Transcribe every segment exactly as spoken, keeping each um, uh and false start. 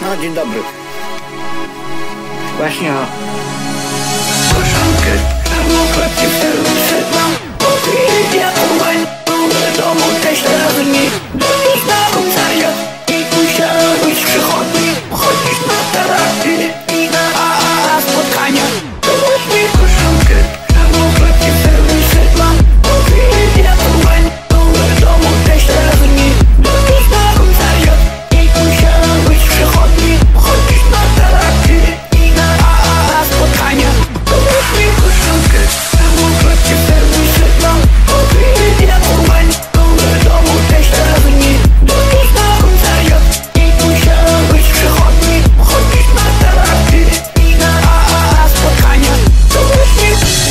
No, dzień dobry. Właśnie o koszankę, czarną klatkę w serwisie mam. Popiję diakowań, do domu też teraz nie. Do nich na komisariat i usiadłeś w przychodni. Chodzisz na taraty i na A A A spotkania. Dołóż mi koszankę, czarną klatkę w serwisie mam. Popiję diakowań, do domu też teraz nie. Do nich na komisariat i usiadłeś w przychodni. Chodzisz na taraty i na A A A spotkania. Dołóż mi koszankę, czarną klatkę w serwisie mam. Popiję diakowań, do domu też teraz nie. Do nich na komisariat i usiadłeś w przychodni. Chodzisz na taraty i na A A A spotkania. Dołóż mi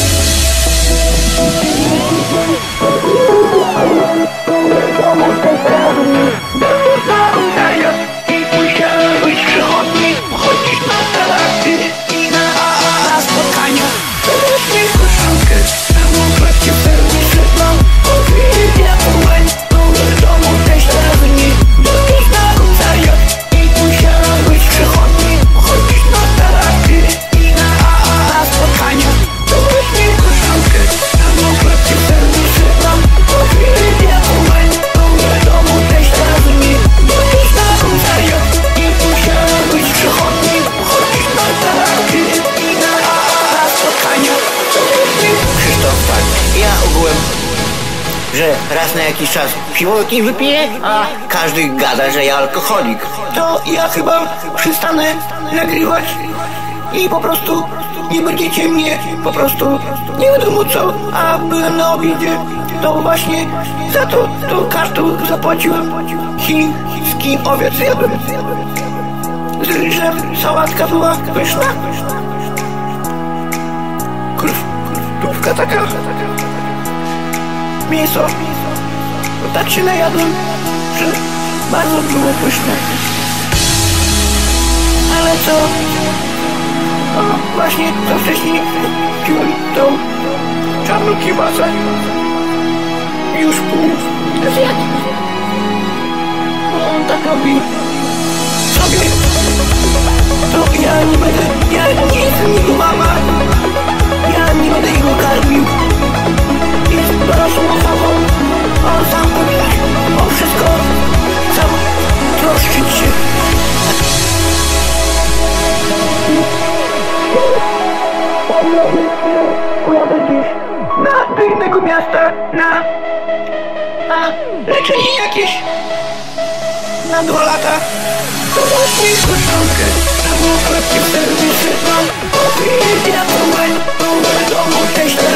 że raz na jakiś czas piwoki wypiję, a każdy gada, że ja alkoholik. To ja chyba przestanę nagrywać i po prostu nie będziecie mnie, po prostu nie wiadomo co, a byłem na obiedzie. To właśnie za to, to każdy zapłaciłem. Chiński obiad zjadłem z ryżem, sałatka była pyszna. Krówka taka, mięso, to tak się najadłem, że bardzo było pyszne. Ale co? O, właśnie to wcześniej piłem tą czarną kiełbasę i już pół zjadł. On tak robi sobie. To ja nie będę, ja nie jestem jego mama. Ja nie będę jego karmił. Jest dorosłą osobą. On sam powinien o wszystko sam troszczyć się. Pojadę gdzieś na, do innego miasta na, na leczenie jakieś na dwa lata. To właśnie koszankę, czarną klatkę w serwisie mam. Popiję diakowań, do domu też